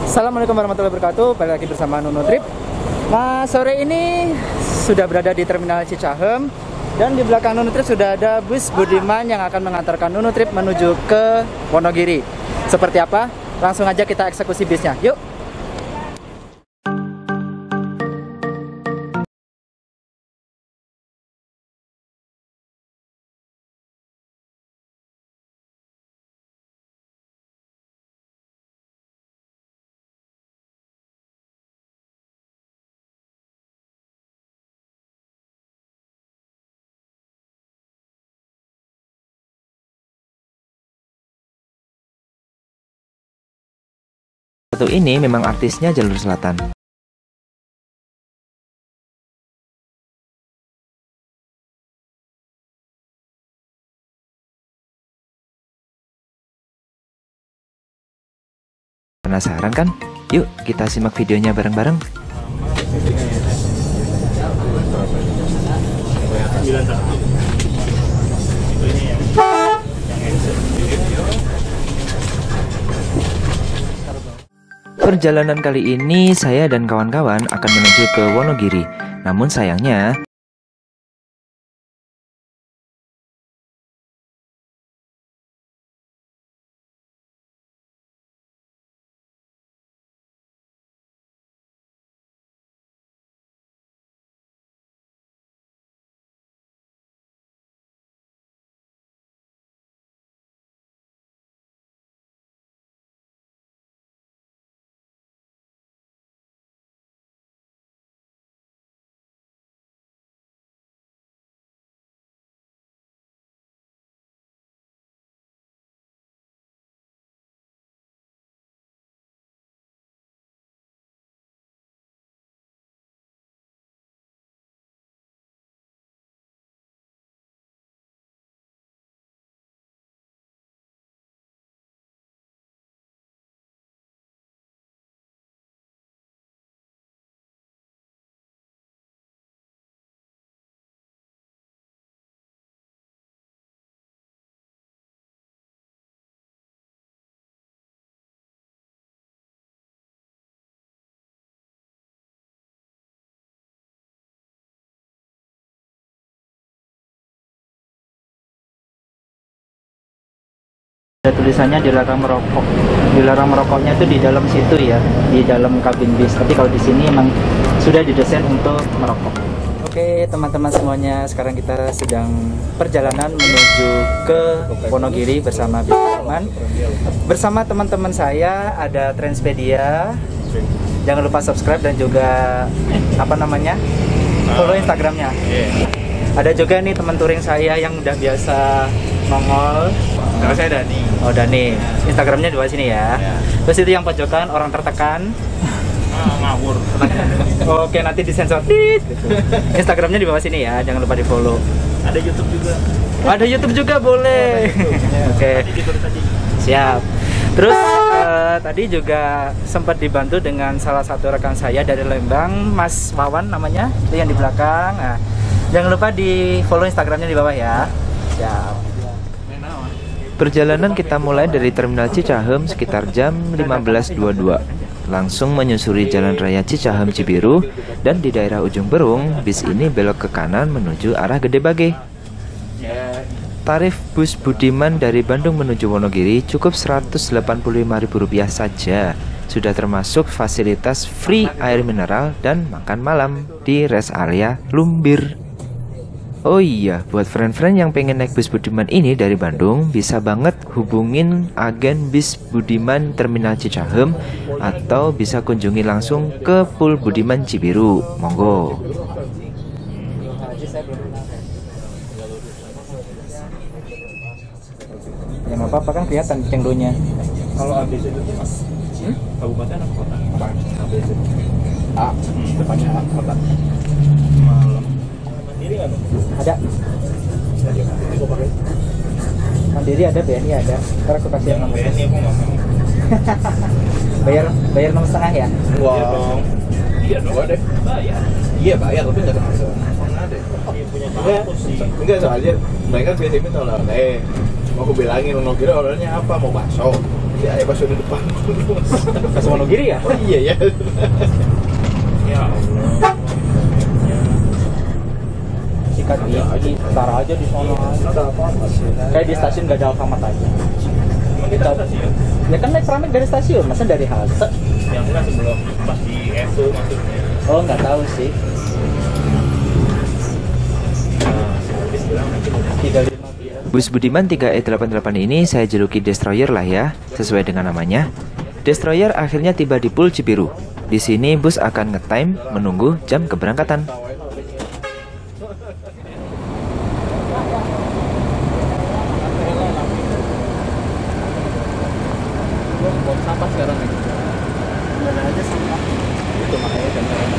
Assalamualaikum warahmatullahi wabarakatuh. Balik lagi bersama Nuno Trip. Nah, sore ini sudah berada di Terminal Cicahem. Dan di belakang Nuno Trip sudah ada bus Budiman yang akan mengantarkan Nuno Trip menuju ke Wonogiri. Seperti apa? Langsung aja kita eksekusi bisnya. Yuk! Satu ini memang artisnya jalur selatan. Penasaran kan? Yuk kita simak videonya bareng-bareng. Perjalanan kali ini saya dan kawan-kawan akan menuju ke Wonogiri. Namun sayangnya ada tulisannya dilarang merokok. Dilarang merokoknya itu di dalam situ ya, di dalam kabin bis. Tapi kalau di sini emang sudah didesain untuk merokok. Oke teman-teman semuanya, sekarang kita sedang perjalanan menuju ke Wonogiri bersama bis teman. Bersama teman-teman saya ada Transpedia. Jangan lupa subscribe dan juga follow Instagramnya. Ada juga nih teman touring saya yang udah biasa nongol. Nama saya Dani. Oh Dani, Instagramnya di bawah sini ya. Terus itu yang pojokan orang tertekan. Ngawur. Oke, nanti disensor. Gitu. Instagramnya di bawah sini ya, jangan lupa di follow. Ada YouTube juga. Ada YouTube juga boleh. Oke. Siap. Terus tadi juga sempat dibantu dengan salah satu rekan saya dari Lembang, Mas Wawan namanya, itu yang di belakang. Nah, jangan lupa di follow Instagramnya di bawah ya. Siap. perjalanan kita mulai dari Terminal Cicahem sekitar jam 15.22. Langsung menyusuri Jalan Raya Cicahem Cibiru, dan di daerah ujung Berung, bis ini belok ke kanan menuju arah Gede Bage. Tarif bus Budiman dari Bandung menuju Wonogiri cukup Rp185.000 saja. Sudah termasuk fasilitas free air mineral dan makan malam di rest area Lumbir. Oh iya, buat friend-friend yang pengen naik bus Budiman ini dari Bandung, bisa banget hubungin agen bis Budiman Terminal Cicahem, atau bisa kunjungi langsung ke Pool Budiman Cibiru. Monggo. Ya nggak apa-apa kan kelihatan cengdonya. Kalau ABC itu mas, kabupaten apa kota? ABC. A, depannya A, kota. Malam. Mandiri nggak tuh? Ada. Mandiri ada, BNI ada. Ntar aku kasih nomor. BNI aku nggak mau. bayar 6,5 ya? Wow. Iya dong. Iya dong deh. Bayar. Iya bayar, tapi nggak termasuk. Mana deh? Enggak soalnya mereka biasanya minta oleh. Mau aku bilangin Wonogiri ordernya apa? Mau bakso. Ya, ya pas di depan. Ke Wonogiri ya? Oh iya ya. Ya Allah. Sikat gigi, taruh aja di sana. Kayak di stasiun gak ada Alfamart aja. Emang kita stasiun? Ya kan naik Pramek dari stasiun, masa dari halte? Yang enggak sebelum pas di ESO maksudnya. Oh nggak tahu sih. Nah, si bilang nanti 35 Bus Budiman 3E88 ini saya juluki Destroyer lah ya, sesuai dengan namanya. Destroyer akhirnya tiba di Pul Cibiru. Di sini bus akan nge-time menunggu jam keberangkatan. sampah sekarang nih. Ada aja sampah. Itu makanya kamera.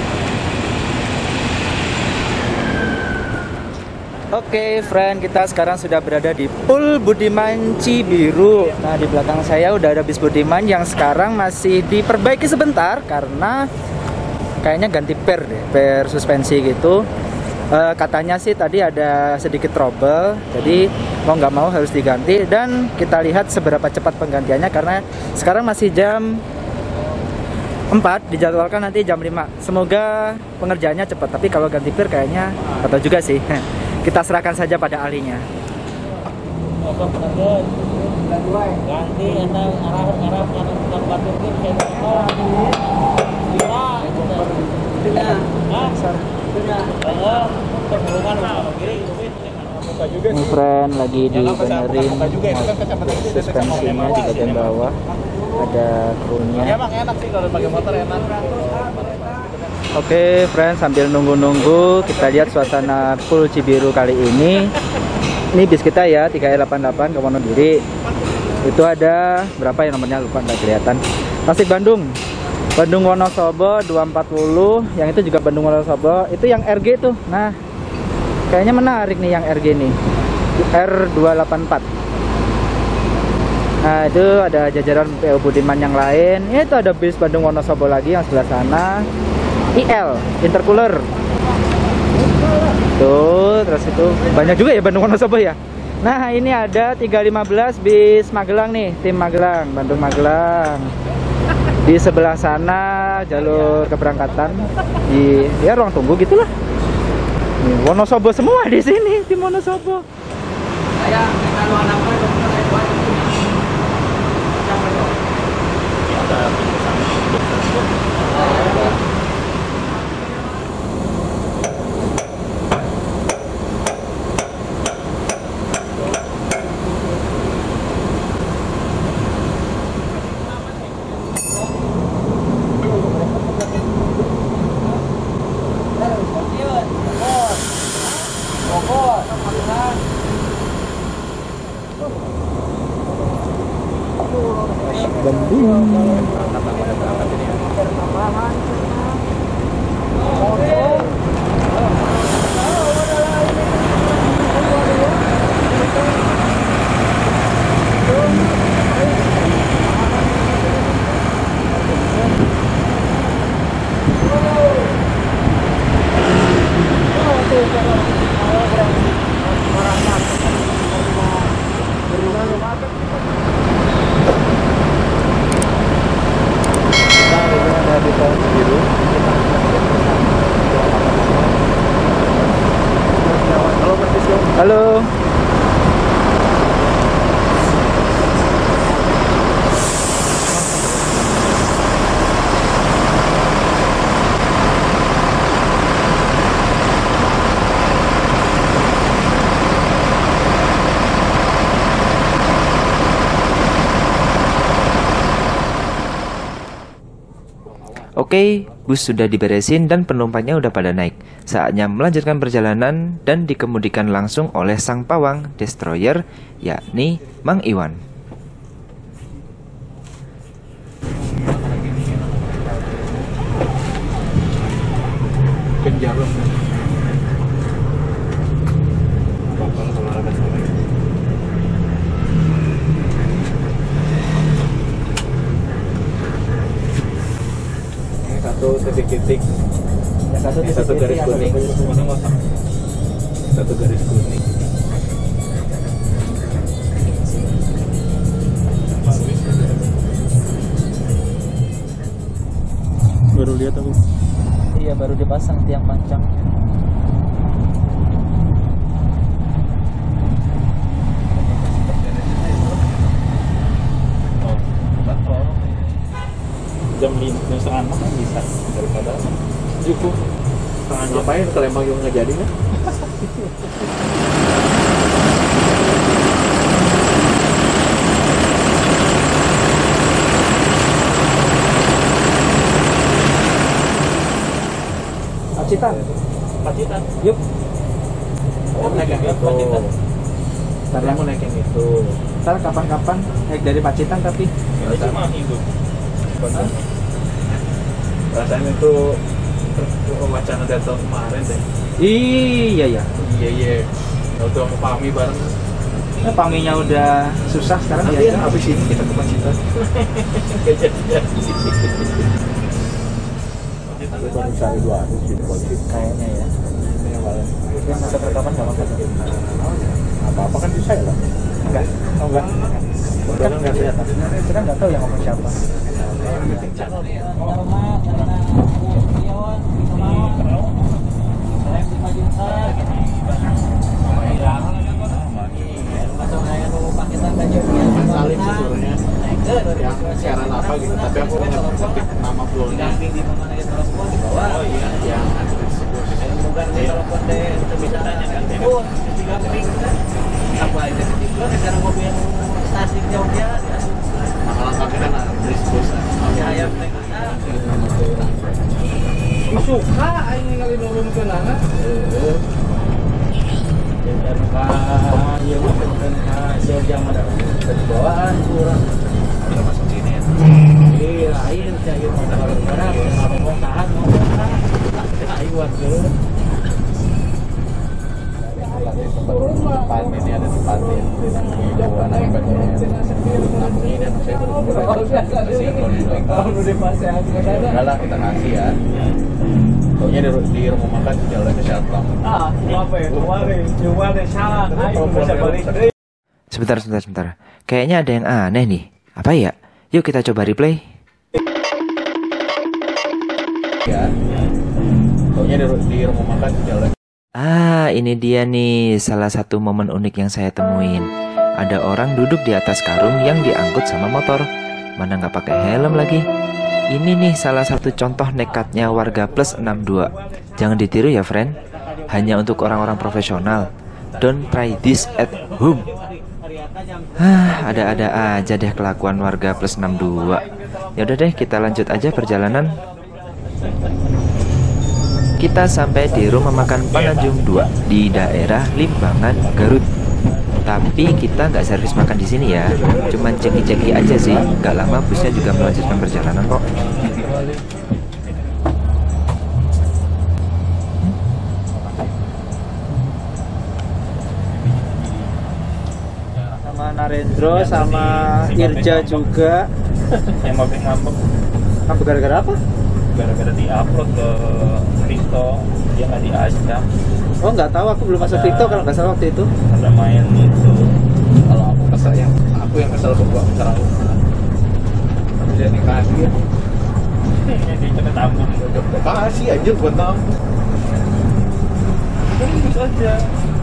Oke, friend, kita sekarang sudah berada di Pul Budiman Cibiru. Nah, di belakang saya udah ada bis Budiman yang sekarang masih diperbaiki sebentar karena kayaknya ganti per deh, per suspensi gitu. Katanya sih tadi ada sedikit trouble, jadi mau nggak mau harus diganti. Dan kita lihat seberapa cepat penggantiannya karena sekarang masih jam 4, dijadwalkan nanti jam 5. Semoga pengerjaannya cepat, tapi kalau ganti per kayaknya atau juga sih. Kita serahkan saja pada ahlinya. Ganti atau arah tempat itu Ini friend lagi dibenerin suspensinya di bagian bawah, ada krunya. Ya emang enak sih kalau pakai motor enak. Oke, friend, sambil nunggu-nunggu kita lihat suasana Pul Cibiru kali ini. Ini bis kita ya, 3E88 ke Wonogiri. Itu ada berapa ya nomornya, lupa, nggak kelihatan. Tasik Bandung, Bandung Wonosobo 240. Yang itu juga Bandung Wonosobo. Itu yang RG tuh. Nah, kayaknya menarik nih yang RG nih, R284. Nah, itu ada jajaran PO Budiman yang lain. Itu ada bis Bandung Wonosobo lagi yang sebelah sana. IL, intercooler. Tuh, terus itu banyak juga ya Bandung Wonosobo ya. Nah, ini ada 315 bis Magelang nih, tim Magelang, Bandung Magelang. Di sebelah sana jalur keberangkatan di ya ruang tunggu gitulah. Nih, Wonosobo semua di sini, tim Wonosobo. Halo. Oke, bus sudah diberesin dan penumpangnya udah pada naik. Saatnya melanjutkan perjalanan dan dikemudikan langsung oleh sang pawang Destroyer, yakni Mang Iwan. Jarum. Satu titik-titik, satu garis kuning, satu garis kuning. baru dipasang tiang pancang. Jam 5:30 kan bisa daripada cukup. Ngapain ke Lembang juga nggak jadi kan? Pacitan. Yuk. Oh, naik yang itu. Ntar Mau naik yang itu. Ntar kapan-kapan naik dari Pacitan tapi Ini cuma itu. Rasanya itu wacana datang kemarin deh. iya. Iya. Udah mau pami bareng. Nah, paminya udah susah sekarang Nanti ya. habis ini kita ke Pacitan. Baru cari 200 gitu polisi. Kayaknya ya. Yang masa perekaman nggak apa-apa. Apa-apa kan bisa ya lah. Enggak. Oh enggak. Kan nggak kelihatan. Kita nggak tahu yang ngomong siapa. Saling sesuruhnya yang siaran apa gitu, tapi aku nggak ngetik nama fullnya. Oh iya, yang bukan di telepon deh, itu bisa tanya kan. Apa aja ketiga negara mobil yang stasiun Jogja. Makanan kami kan Brisbus. Ayam suka aing ningali nomor kenana. Dan ka ieu mah kan hasil jam ada bawaan kurang. Kita masuk sini ya. Lain saya mau barang mau tahan mau aing warga. Tempat ini ada tempat ini anak ibadahnya namun ini dan saya udah lah kita kasih ya pokoknya di rumah makan jalan ke Shalom Sebentar. Kayaknya ada yang aneh nih. Apa ya? Yuk kita coba replay. ya pokoknya di rumah makan jalan. Ah, ini dia nih salah satu momen unik yang saya temuin. Ada orang duduk di atas karung yang diangkut sama motor. Mana nggak pakai helm lagi. Ini nih salah satu contoh nekatnya warga plus 62. Jangan ditiru ya friend. Hanya untuk orang-orang profesional. Don't try this at home. Ada-ada aja deh kelakuan warga plus 62. Yaudah deh, kita lanjut aja perjalanan. Kita sampai di rumah makan Pananjung 2 di daerah Limbangan, Garut. Tapi kita nggak servis makan di sini ya, cuman ceki-ceki aja sih. Nggak lama busnya juga melanjutkan perjalanan kok. Sama Narendro sama Irja juga. Yang ngambek Apa gara-gara apa? gara-gara di-upload ke TikTok dia nggak diajak. Oh nggak tahu, aku belum masuk TikTok kalau nggak salah waktu itu. Ada main itu. Kalau aku kesel yang kesel ke gua sekarang tapi dia dikasih ya. Dia cepet tampung. Kasih aja buat tampung. Terus aja.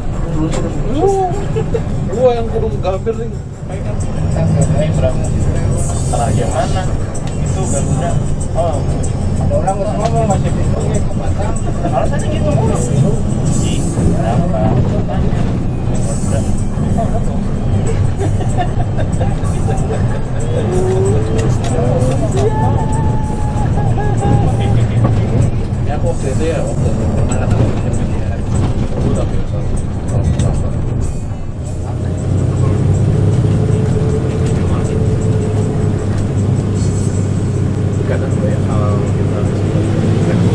Gua yang kudu gambir nih. Ini berapa? Terakhir mana? Itu Garuda. Oh, ada orang ngomong masih bingung ke Batam. Alasannya gitu mulu. Ih, kenapa? Ya aku waktu itu ya waktu pernah kata dia udah biasa kalau kadang banyak hal kita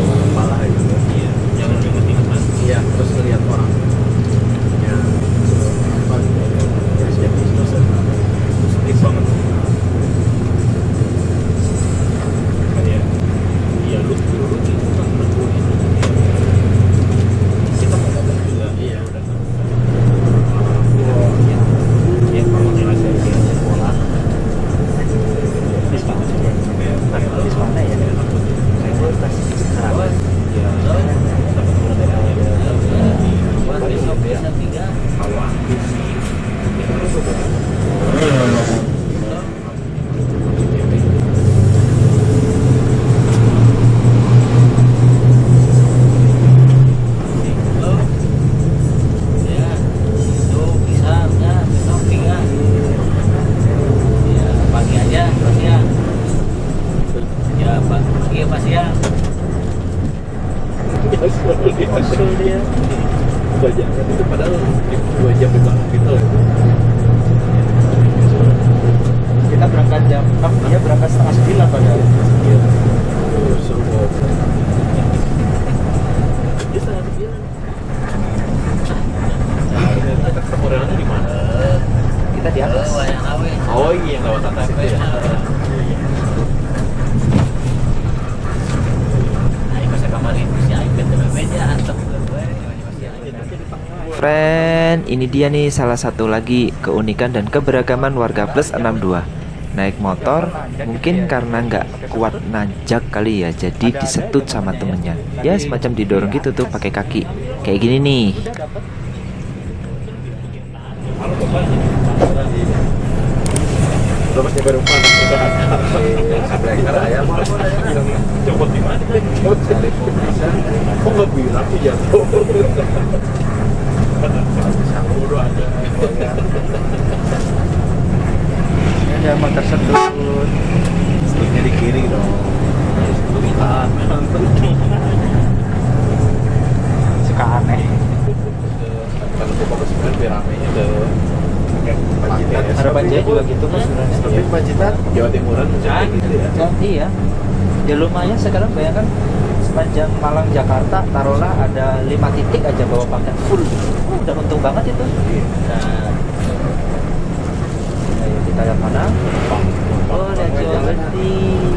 kepala gitu. Iya, jangan ingat-ingat. Iya, terus ngeliat orang ya Kita berangkat jam 6, dia berangkat setengah 9 padahal. Modelnya di mana? Kita di atas. Oh iya, lewat atas itu ya. Friend, ini dia nih salah satu lagi keunikan dan keberagaman warga plus 62. Naik motor, mungkin karena nggak kuat nanjak kali ya, jadi disetut sama temennya. Ya semacam didorong gitu tuh pakai kaki. Kayak gini nih. Udah pasti baru panas kita sebelah ayam copot di mana? Kok nggak bilang sih jatuh? Udah aja. Ini ada motor sedut. Sedutnya di kiri dong. Suka aneh. Kalau tuh fokus sebenarnya biar ramenya ke Harapan Jaya juga gitu kan sebenarnya. Tapi Pacitan Jawa Timuran gitu ya. Iya. Ya lumayan sekarang, bayangkan sepanjang Malang Jakarta taruhlah ada 5 titik aja bawa paket full. Udah untung banget itu. Nah, ayo kita lihat mana. Oh, ada Jawa Beti.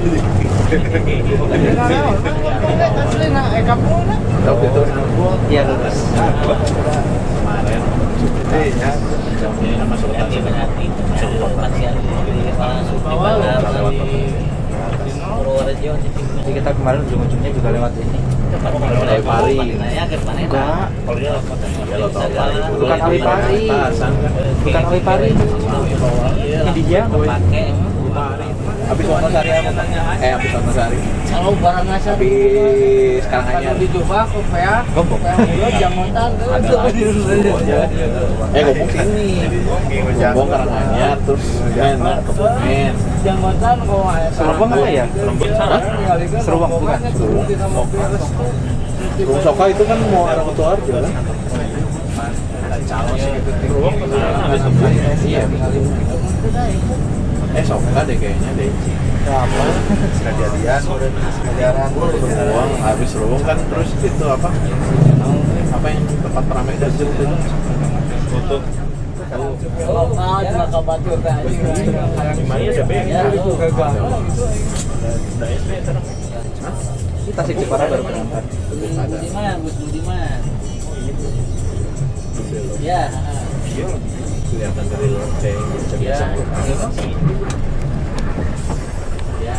Tapi itu Iya lulus. kemarin ya ini nama Sultan Jadi kita kemarin ujung-ujungnya juga lewat ini. Pari. Enggak, bukan Awi Pari. Bukan Awi Pari. Ini di Jawa. Habis Wonosari habis Wonosari. Kalau barang ngasih Habis Karanganyar. dicoba kopi ya. Gombong. Jangotan Ngomong sini. Ngomong Karanganyar terus men ke Bumen. Jangotan kok. Serubang apa ya? Seruang bukan? Rumah Soka itu kan mau arah Kutoarjo kan? Soka deh kayaknya deh. Apa? Kejadian Seruang, habis Seruang kan terus itu apa yang tempat ramai dan itu untuk Lokal juga kabatur teh gimana ya Ini Tasik Jepara baru berangkat. Budiman, Gus Budiman. Ya. kelihatan dari lonceng biasa. Ya.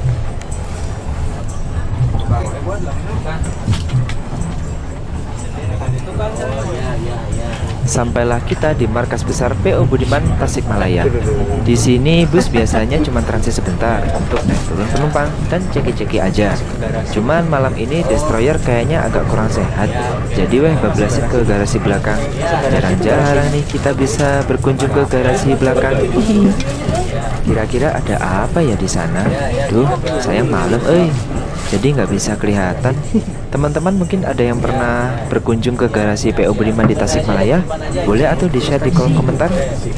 Sampailah kita di markas besar PO Budiman Tasikmalaya. Di sini bus biasanya cuma transit sebentar untuk naik turun penumpang dan ceki-ceki aja. Cuman malam ini destroyer kayaknya agak kurang sehat. Jadi weh bablasin ke garasi belakang. Jarang-jarang nih kita bisa berkunjung ke garasi belakang. Kira-kira ada apa ya di sana? Duh, sayang malam, jadi nggak bisa kelihatan. Teman-teman mungkin ada yang pernah berkunjung ke garasi PO Budiman di Tasikmalaya? Boleh atau di-share di kolom komentar.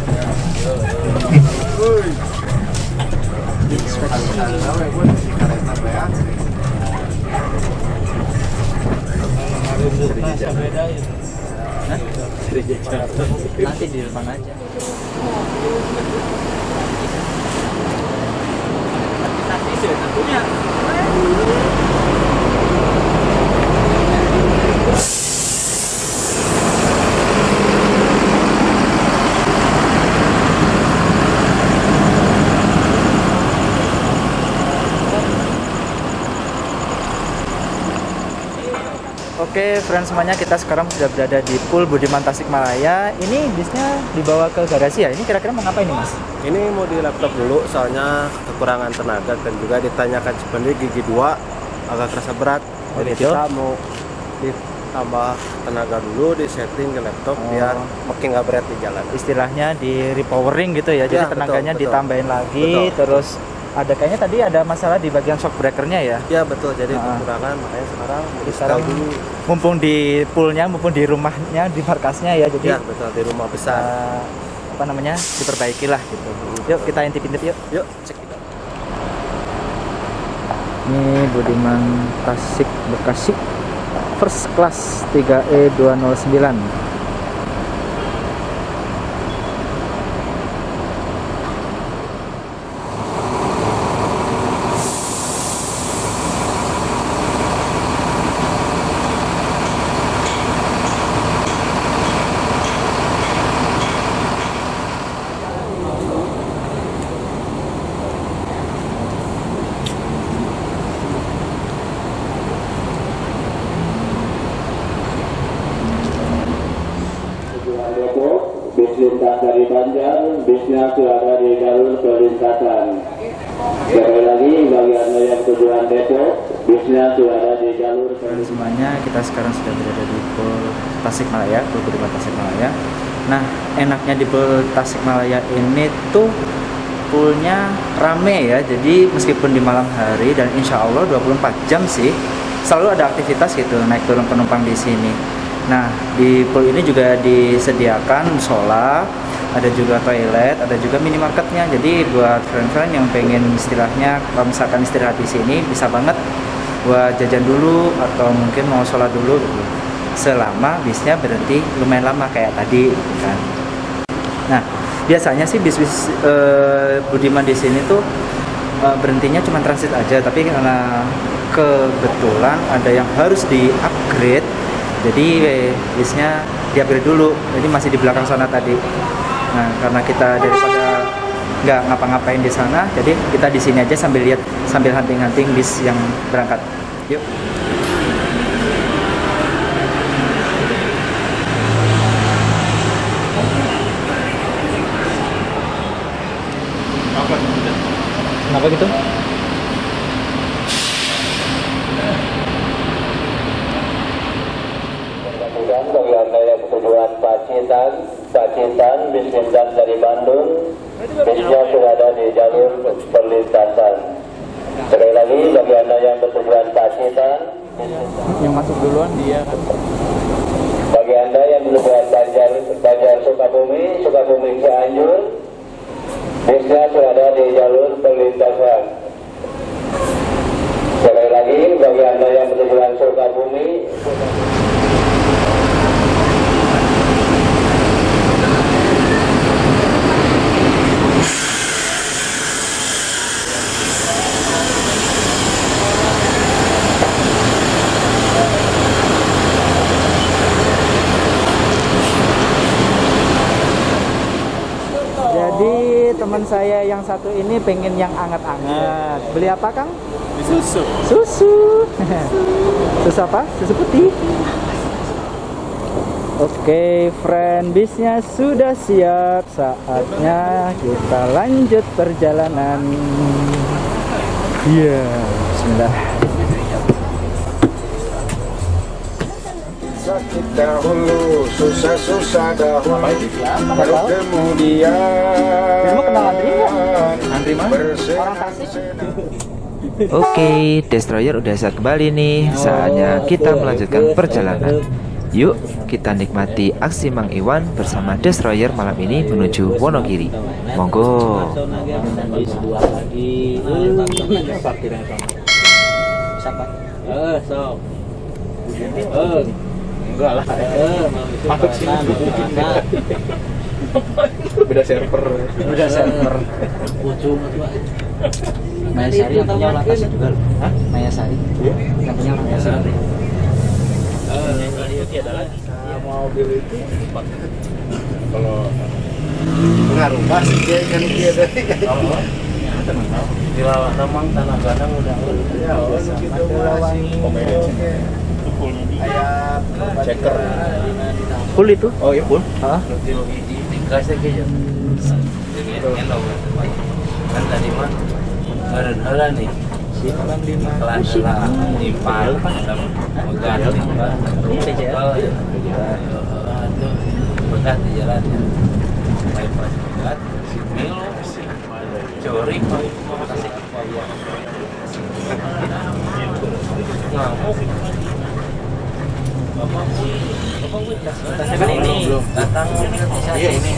Nanti di depan aja. Nanti sih tentunya. Oke, friends semuanya, kita sekarang sudah berada di Pool Budiman Tasikmalaya. Ini bisnya dibawa ke garasi ya? Ini kira-kira mau ngapain nih, Mas? Ini mau di laptop dulu, soalnya kekurangan tenaga dan juga ditanyakan sebenarnya gigi 2 agak terasa berat. Jadi gitu? kita mau ditambah tenaga dulu, di setting ke laptop biar makin nggak berat di jalan. Istilahnya di repowering gitu ya, jadi Ya, tenaganya betul. ditambahin lagi, Betul. terus Ada kayaknya tadi ada masalah di bagian shock breakernya ya. Ya betul, jadi Ah. kekurangan makanya sekarang Sekarang dulu. mumpung di poolnya, mumpung di rumahnya, di markasnya ya, jadi Ya betul, di rumah besar. apa namanya, diperbaiki lah gitu. Yuk kita intip-intip yuk. Yuk cek. Ini Budiman Tasik Bekasi First Class 3E209. Bis lintas dari Banjar, bisnya sudah ada di jalur perlintasan. Sekali lagi, bagi Anda yang tujuan Depok, bisnya sudah ada di jalur Dan semuanya, kita sekarang sudah berada di Pool Tasikmalaya, Pool Budiman Tasikmalaya. Nah, enaknya di Pool Tasikmalaya ini tuh poolnya rame ya. Jadi meskipun di malam hari dan insya Allah 24 jam sih selalu ada aktivitas gitu, naik turun penumpang di sini. Nah, di pool ini juga disediakan musola, ada juga toilet, ada juga minimarketnya. Jadi buat friend-friend yang pengen istilahnya, kalau misalkan istirahat di sini bisa banget buat jajan dulu atau mungkin mau sholat dulu gitu. Selama bisnya berhenti lumayan lama kayak tadi gitu kan. Nah, biasanya sih bis-bis Budiman di sini tuh berhentinya cuma transit aja, tapi karena kebetulan ada yang harus di-upgrade, jadi bisnya di-upgrade dulu, jadi masih di belakang sana tadi. Nah, karena kita daripada nggak ngapa-ngapain di sana, jadi kita di sini aja sambil lihat, sambil hunting-hunting bis yang berangkat. Yuk. Kenapa gitu? Kemudian bagi Anda yang tujuan Pacitan, bis lintas dari Bandung, bisnya sudah ada di jalur perlintasan. Sekali lagi, bagi Anda yang bertujuan Pacitan, Yang masuk duluan dia kan. bagi Anda yang bertujuan Banjar Sukabumi Cianjur, bisnya sudah ada di jalur perlintasan. Sekali lagi, bagi Anda yang bertujuan Sukabumi, Jadi teman saya yang satu ini pengen yang anget-anget. Beli apa, Kang? Susu. Susu. Susu apa? Susu putih. Oke, friend, bisnya sudah siap. Saatnya kita lanjut perjalanan. Iya, bismillah. Sakit dahulu, susah-susah dahulu, baru kemudian Kamu kenal Andri nggak? Andri mana? Orang Tasik. Oke, Destroyer udah siap kembali nih. Saatnya kita melanjutkan perjalanan. Yuk, kita nikmati aksi Mang Iwan bersama Destroyer malam ini menuju Wonogiri. Monggo. Enggak lah. Masuk sini. Beda server. Udah server. Maya Sari yang punya orang Tasik juga loh. Hah? Maya Sari. Yang punya orang Tasik. Mobil itu kalau pengaruh pasti dia kan dia dari di lawan Tamang Tanah Gadang udah ya gitu ayat checker. Full itu? Oh iya pun. Hah? Dikasih aja. Kan tadi mah ada nih. Kelas lah di Pal, begat di Pal. Begat di jalan. Bypass begat, Milo, curi, kasih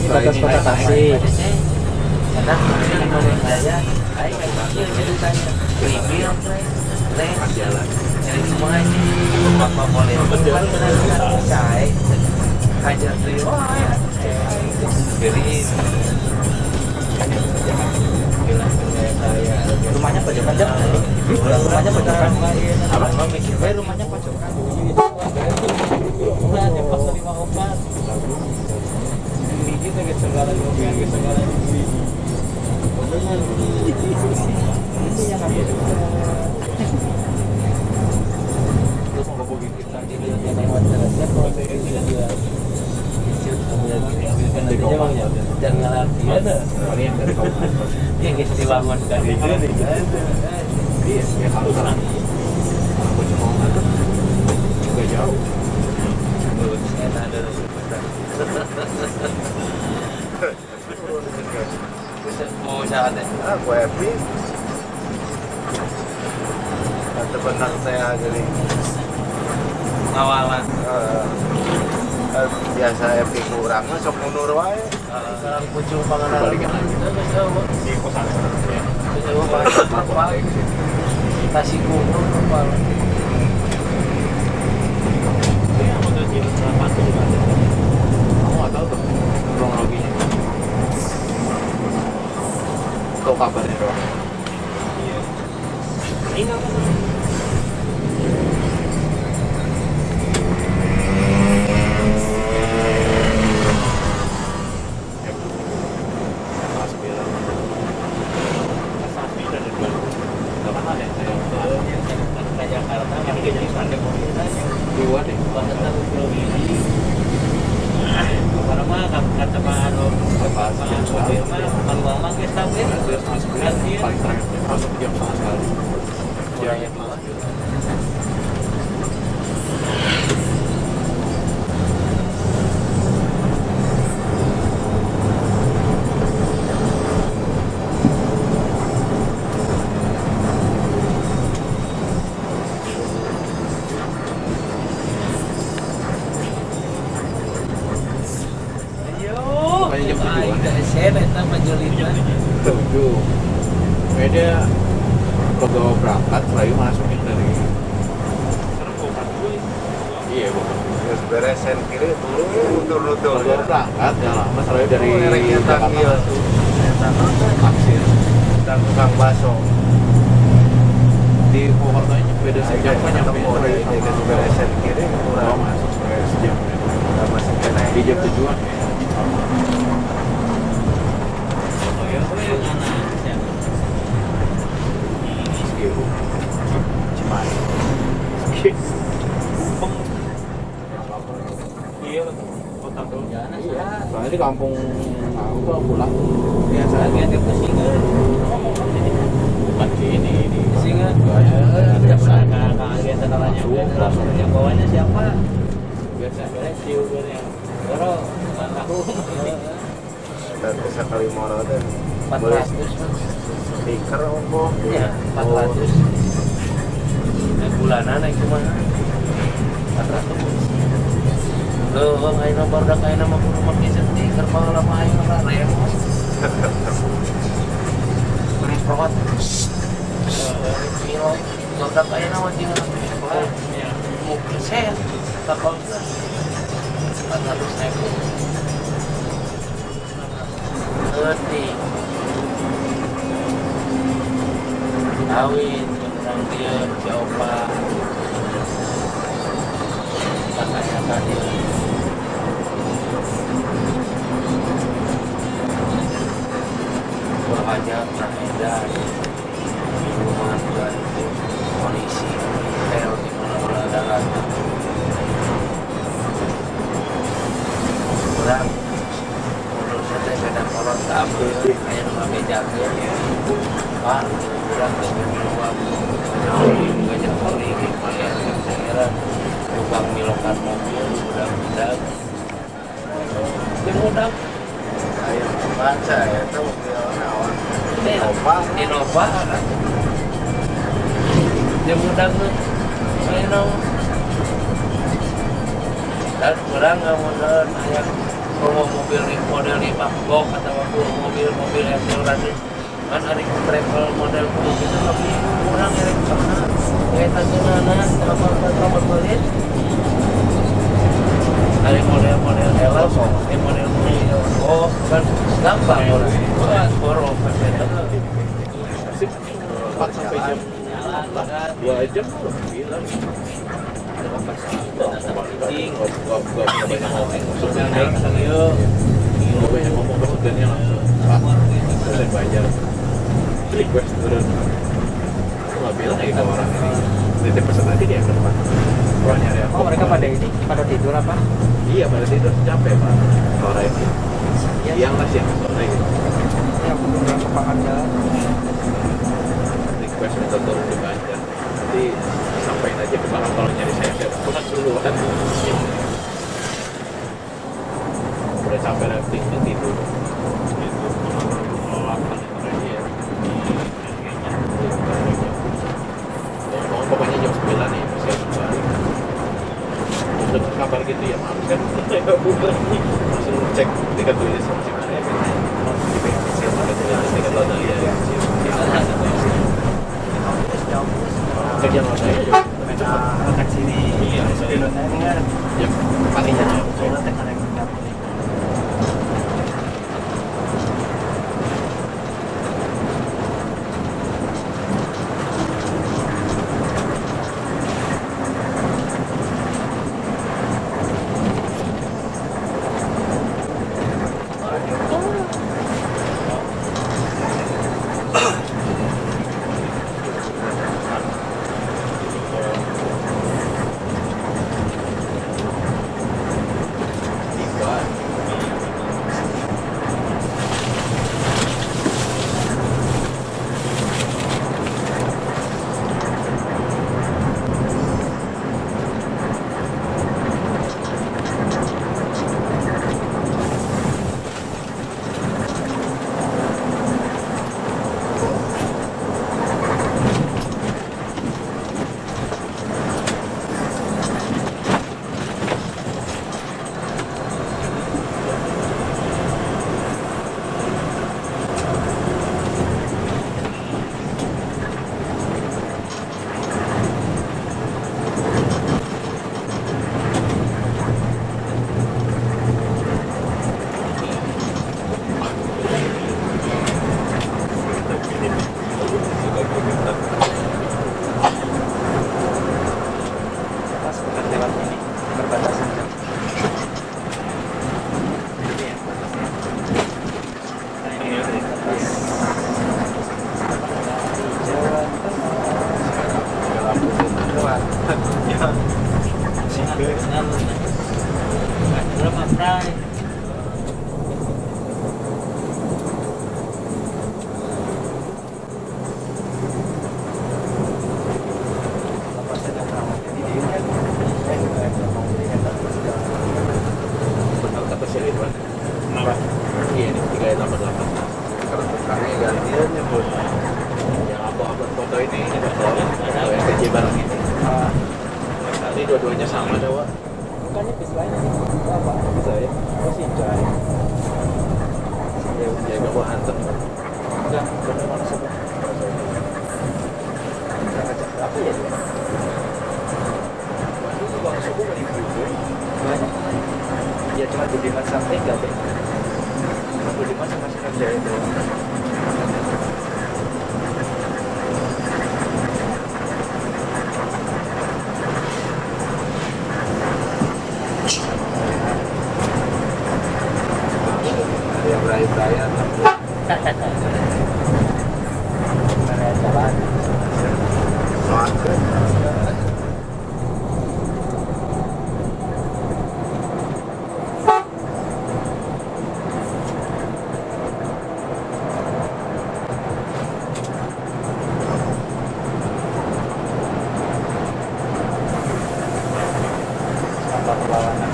batas kota Tasik. Karena di mana saya kecil jadi tanya review jalan jadi semuanya bapak boleh benar saya hajar beliau beri Rumahnya pojokan jam. Rumahnya pojokan. Apa? Rumahnya pojokan. Udah di pas 54. Ini kita ke segala Itu yang habis. terus mau bogi kita ini dan ngelatih ada yang istilahan dari itu ya harus kan aku cuma ngatur juga jauh saya ada mau saat Aku happy. Kata benang saya gini. ngawalan Biasa happy kurang, sok mundur wae. sekarang pucung panganan balikan lagi di kosan ya kasih gunung kepala yang udah di pantai juga ada kamu nggak tahu tuh kronologinya tahu kabarnya doang ini nggak tahu dua deh para mah kata Pak Anu pas jam mobil mah kalau mah geus tapi paling terakhir masuk jam setengah sekali jam itu jam 7 saya datang majulitan tujuh beda pegawai berangkat Rayu masukin dari iya bukan Terus beresin kiri dulu nutur-nutur. pegawai berangkat yang lama Rayu dari Ereknya Jakarta takil. taksir Dan tukang bakso. di Purwokertonya beda sejam kan nyampe Ini beresin kiri oh kurang. masuk sejam Masih kena di jam 7-an Sekiru Cimahi iya kota tuh soalnya di kampung aku kalau pulang biasa lagi ada pusingan bukan di ini di pusingan ada kaget tenalanya yang bawahnya siapa biasa siu yang Doro nggak tahu Dan bisa kali mono deh. 400 Stiker opo. ya 400 bulanan itu mah 400 lo ngain nomor dah kain nama kudu make stiker pengalaman aing mah reos beres perawat milo nomor kain nama tinggal mau persen kapal 400.000 ngerti kawin orang dia coba kakaknya tadi berhaja pernah edan di rumah dan polisi tel di mana darat kurang menurut saya sepeda motor tak ambil kayak rumah bejaknya pak kurang kebetulan gajah kali kayak daerah tukang milokan mobil udah dia mudah Ayo baca ya tuh awan. Innova kan dia mudah tuh saya nong dan kurang nggak modal ayam kalau mobil nih model nih Pak Bok atau mobil eksplorasi kan hari travel model kudu kita tapi kurang ya karena kayak tanjungan sama belit hari model elos model oh kan gampang orang borong Sip 4 sampai jam 2 jam bilang ngomong presidennya langsung selesai bayar request turun aku nggak bilang ya ke orang ini titip pesan aja dia ke depan orang nyari aku mereka pada tidur apa? iya pada tidur capek pak sore ini siang lah siang sore gitu Ya belum berapa Anda request minta turun di Banjar nanti sampaikan aja ke belakang kalau nyari saya pulang dulu kan udah capek rafting tidur itu melelahkan terakhir pokoknya jam 9 nih saya balik udah kabar gitu ya maaf kan langsung cek tiket tulis masih mana ya tiket lo dari ya kerjaan lo saya ke sini. iya ya pastinya dua-duanya sama Dewa. Bukannya bis lain apa? Bisa ya? Oh Sinjai. Ya nggak mau hantem. Enggak, bener mana sih? Apa ya dia? Itu bang suku mau dibujuk. Banyak. Ya cuma Budiman sampai enggak deh. Budiman sama Sinjai itu. Beraya jalan. Apa perlawanan?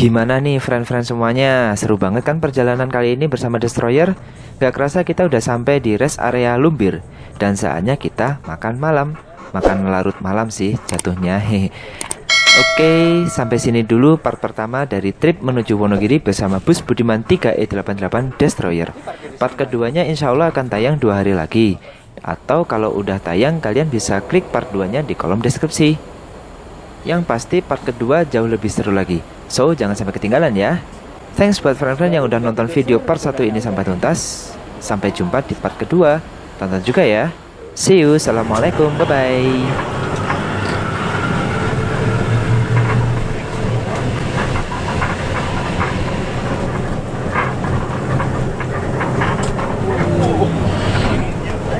Gimana nih friend-friend semuanya? Seru banget kan perjalanan kali ini bersama Destroyer? Gak kerasa kita udah sampai di rest area Lumbir. Dan saatnya kita makan malam. Makan larut malam sih jatuhnya. Oke, sampai sini dulu part pertama dari trip menuju Wonogiri bersama bus Budiman 3E88 Destroyer. Part keduanya insya Allah akan tayang 2 hari lagi. Atau kalau udah tayang, kalian bisa klik part 2-nya di kolom deskripsi. Yang pasti part kedua jauh lebih seru lagi. So, jangan sampai ketinggalan ya. Thanks buat friend-friend yang udah nonton video part 1 ini sampai tuntas. Sampai jumpa di part kedua. Tonton juga ya. See you. Assalamualaikum. Bye-bye.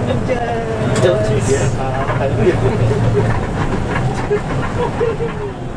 Dia